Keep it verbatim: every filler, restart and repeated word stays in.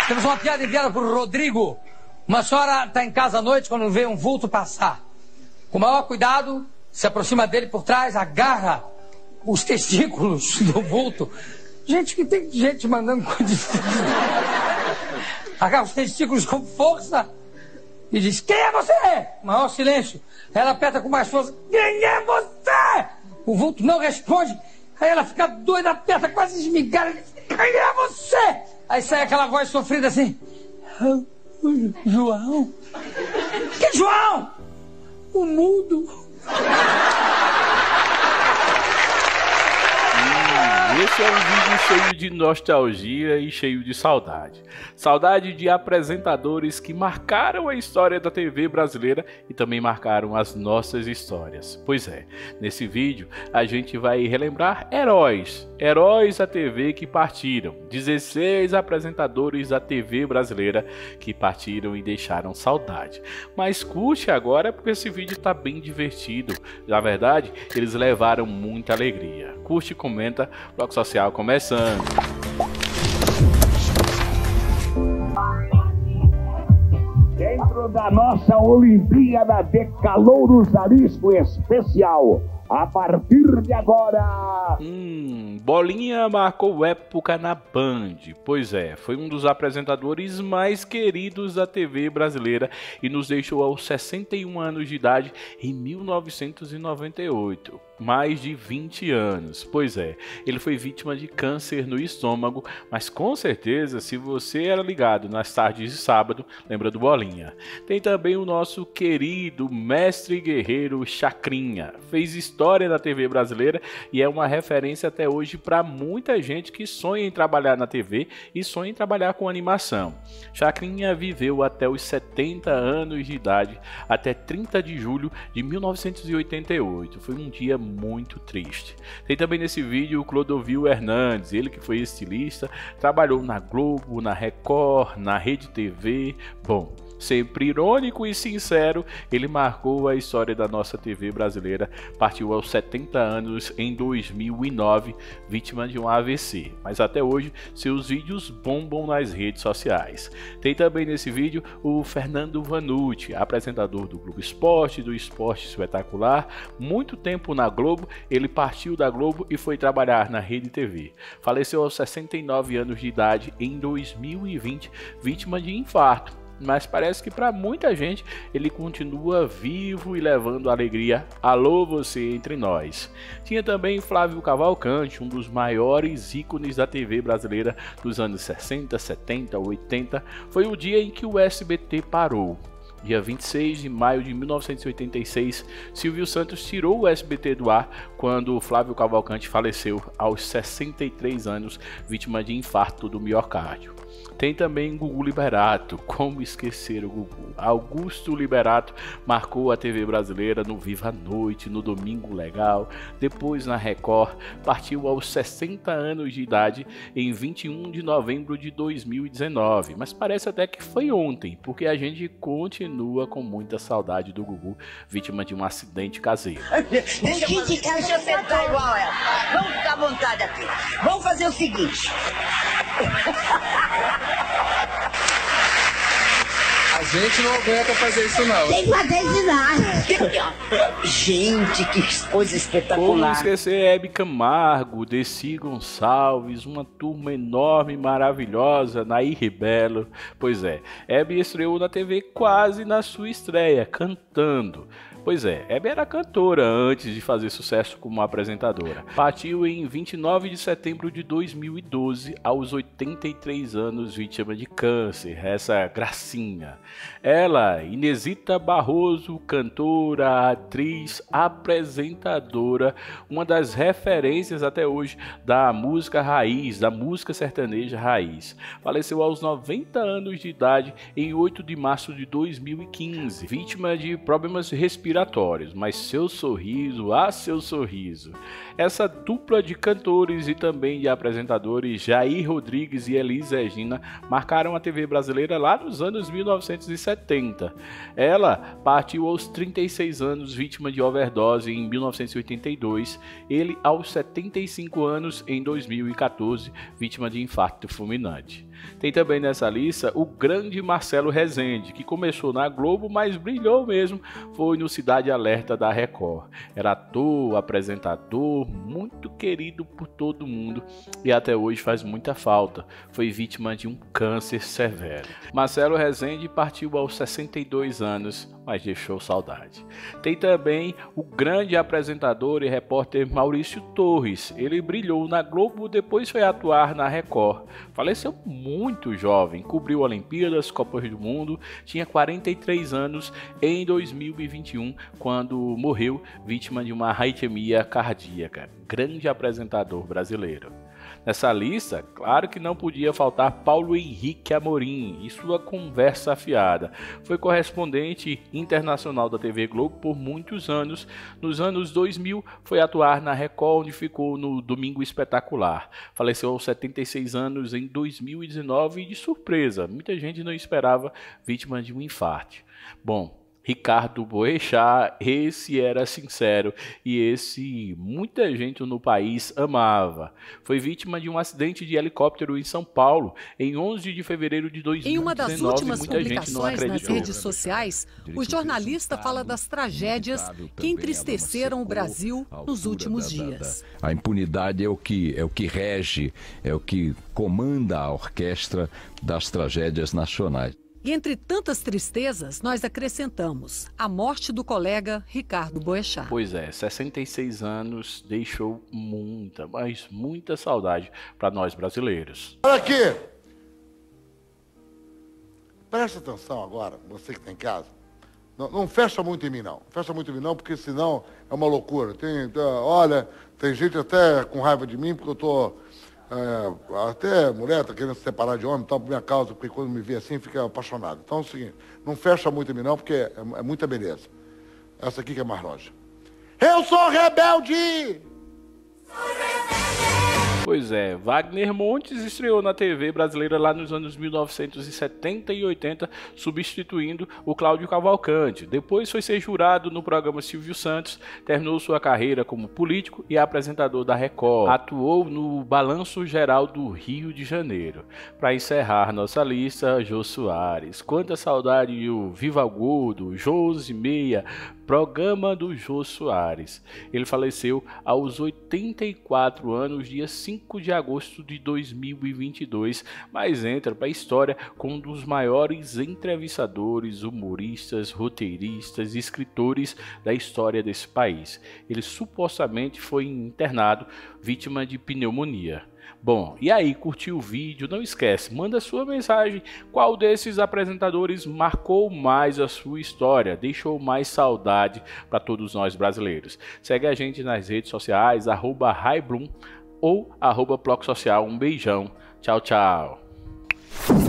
Temos uma piada enviada por Rodrigo. Uma senhora está em casa à noite quando vê um vulto passar. Com o maior cuidado, se aproxima dele por trás, agarra os testículos do vulto. Gente, que tem gente mandando coisas. Agarra os testículos com força e diz: quem é você? Maior silêncio. Ela aperta com mais força: quem é você? O vulto não responde. Aí ela fica doida, aperta, quase esmigada. Quem é você? Aí sai aquela voz sofrida assim: João? Que João? O mudo. Esse é um vídeo cheio de nostalgia e cheio de saudade. Saudade de apresentadores que marcaram a história da T V brasileira e também marcaram as nossas histórias. Pois é, nesse vídeo a gente vai relembrar heróis, heróis da T V que partiram. dezesseis apresentadores da T V brasileira que partiram e deixaram saudade. Mas curte agora porque esse vídeo está bem divertido. Na verdade, eles levaram muita alegria. Curte e comenta. Bloco Social começando. Dentro da nossa Olimpíada de Calouros Arisco Especial, a partir de agora... Hum, Bolinha marcou época na Band. Pois é, foi um dos apresentadores mais queridos da T V brasileira e nos deixou aos sessenta e um anos de idade em mil novecentos e noventa e oito. Mais de vinte anos. Pois é, ele foi vítima de câncer no estômago, mas com certeza, se você era ligado nas tardes de sábado, lembra do Bolinha. Tem também o nosso querido mestre guerreiro Chacrinha. Fez história na T V brasileira e é uma referência até hoje para muita gente que sonha em trabalhar na T V e sonha em trabalhar com animação. Chacrinha viveu até os setenta anos de idade, até trinta de julho de mil novecentos e oitenta e oito. Foi um dia muito triste. Tem também nesse vídeo o Clodovil Hernandes, ele que foi estilista, trabalhou na Globo, na Record, na Rede T V. Bom, sempre irônico e sincero, ele marcou a história da nossa T V brasileira, partiu aos setenta anos em dois mil e nove, vítima de um A V C, mas até hoje seus vídeos bombam nas redes sociais. Tem também nesse vídeo o Fernando Vanucci, apresentador do Globo Esporte, do Esporte Espetacular, muito tempo na Globo, ele partiu da Globo e foi trabalhar na Rede T V. Faleceu aos sessenta e nove anos de idade em dois mil e vinte, vítima de infarto. Mas parece que para muita gente ele continua vivo e levando alegria. Alô você entre nós. Tinha também Flávio Cavalcante, um dos maiores ícones da T V brasileira dos anos sessenta, setenta, oitenta. Foi o dia em que o S B T parou. Dia vinte e seis de maio de mil novecentos e oitenta e seis, Silvio Santos tirou o S B T do ar quando Flávio Cavalcante faleceu aos sessenta e três anos, vítima de infarto do miocárdio. Tem também Gugu Liberato, como esquecer o Gugu? Augusto Liberato marcou a T V brasileira no Viva a Noite, no Domingo Legal, depois na Record, partiu aos sessenta anos de idade em vinte e um de novembro de dois mil e dezenove, mas parece até que foi ontem, porque a gente continua com muita saudade do Gugu, vítima de um acidente caseiro. Deixa eu sentar igual ela. Vamos ficar à vontade aqui. Vamos fazer o seguinte. A gente não aguenta fazer isso não. Tem que fazer isso não. Gente, que coisa espetacular. Como esquecer Hebe Camargo, Desi Gonçalves, uma turma enorme, maravilhosa, Nair Belo. Pois é, Hebe estreou na T V quase na sua estreia, cantando. Pois é, Hebe era cantora antes de fazer sucesso como apresentadora. Partiu em vinte e nove de setembro de dois mil e doze, aos oitenta e três anos, vítima de câncer, essa gracinha. Ela, Inesita Barroso, cantora, atriz, apresentadora, uma das referências até hoje da música raiz, da música sertaneja raiz. Faleceu aos noventa anos de idade em oito de março de dois mil e quinze, vítima de problemas respiratórios. Mas seu sorriso, ah, seu sorriso. Essa dupla de cantores e também de apresentadores, Jair Rodrigues e Elis Regina, marcaram a T V brasileira lá nos anos mil novecentos e setenta. Ela partiu aos trinta e seis anos, vítima de overdose em mil novecentos e oitenta e dois. Ele aos setenta e cinco anos em dois mil e quatorze, vítima de infarto fulminante. Tem também nessa lista o grande Marcelo Rezende, que começou na Globo, mas brilhou mesmo, foi no Cidade Alerta da Record. Era ator, apresentador, muito querido por todo mundo e até hoje faz muita falta. Foi vítima de um câncer severo. Marcelo Rezende partiu aos sessenta e dois anos, mas deixou saudade. Tem também o grande apresentador e repórter Maurício Torres. Ele brilhou na Globo, depois foi atuar na Record. Faleceu muito jovem, cobriu Olimpíadas, Copas do Mundo, tinha quarenta e três anos em dois mil e vinte e um, quando morreu vítima de uma arritmia cardíaca. Grande apresentador brasileiro. Nessa lista, claro que não podia faltar Paulo Henrique Amorim e sua conversa afiada. Foi correspondente internacional da T V Globo por muitos anos. Nos anos dois mil, foi atuar na Record, onde ficou no Domingo Espetacular. Faleceu aos setenta e seis anos em dois mil e dezenove e, de surpresa, muita gente não esperava, vítima de um infarto. Bom, Ricardo Boechat, esse era sincero e esse muita gente no país amava. Foi vítima de um acidente de helicóptero em São Paulo em onze de fevereiro de dois mil e dezenove. Em uma das últimas muita gente não publicações nas acreditou. redes sociais, o jornalista fala das tragédias que entristeceram o Brasil nos últimos dias. A impunidade é o que, é o que rege, é o que comanda a orquestra das tragédias nacionais. E entre tantas tristezas, nós acrescentamos a morte do colega Ricardo Boechat. Pois é, sessenta e seis anos deixou muita, mas muita saudade para nós brasileiros. Olha aqui! Presta atenção agora, você que está em casa. Não, não fecha muito em mim, não. Fecha muito em mim, não, porque senão é uma loucura. Tem, olha, tem gente até com raiva de mim, porque eu estou... É, até mulher está querendo se separar de homem, então, por minha causa, porque quando me vê assim, fica apaixonado. Então é o seguinte, não fecha muito em mim não, porque é, é muita beleza. Essa aqui que é mais longe. Eu sou rebelde! Pois é, Wagner Montes estreou na T V brasileira lá nos anos mil novecentos e setenta e oitenta, substituindo o Cláudio Cavalcante. Depois foi ser jurado no programa Silvio Santos, terminou sua carreira como político e apresentador da Record. Atuou no Balanço Geral do Rio de Janeiro. Para encerrar nossa lista, Jô Soares. Quanta saudade do Viva o Gordo, Josi Meia, programa do Jô Soares. Ele faleceu aos oitenta e quatro anos, dia cinco de agosto de dois mil e vinte e dois, mas entra para a história como um dos maiores entrevistadores, humoristas, roteiristas e escritores da história desse país. Ele supostamente foi internado vítima de pneumonia. Bom, e aí, curtiu o vídeo? Não esquece, manda sua mensagem. Qual desses apresentadores marcou mais a sua história, deixou mais saudade para todos nós brasileiros? Segue a gente nas redes sociais, arroba Raiblum ou arroba Bloco Social. Um beijão. Tchau, tchau.